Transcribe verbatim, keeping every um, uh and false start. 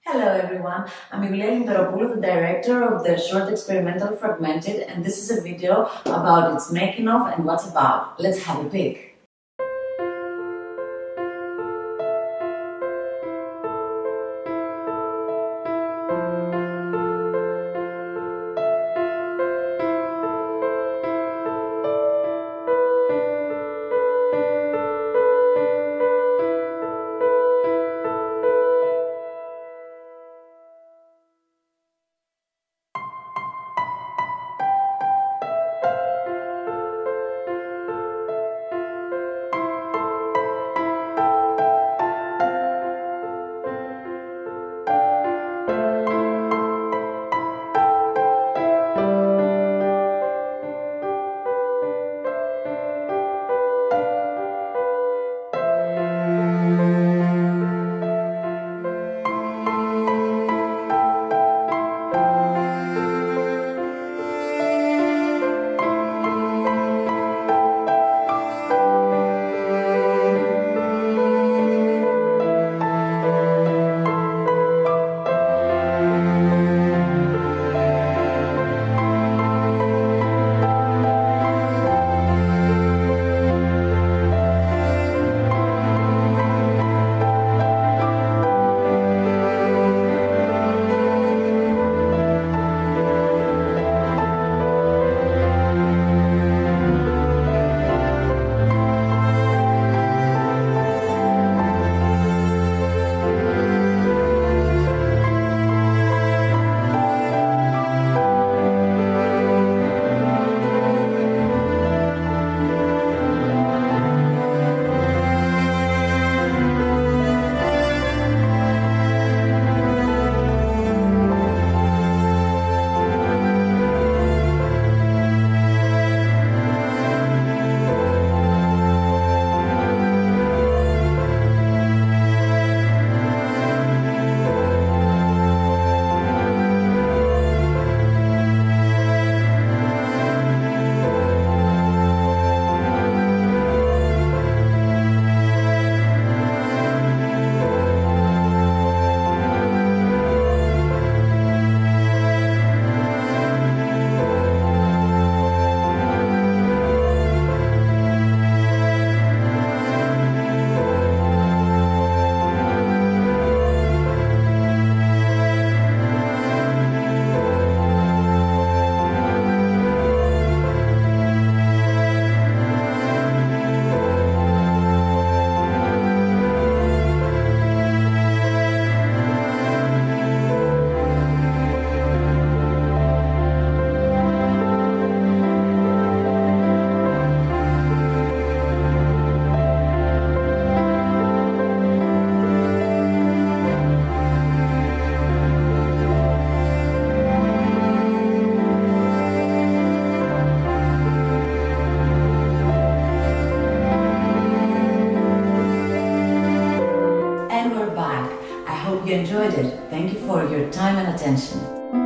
Hello everyone, I'm Ioulia, Lymperopoulou, the director of the short experimental Fragmented, and this is a video about its making of and what's about. Let's have a peek. And we're back. I hope you enjoyed it. Thank you for your time and attention.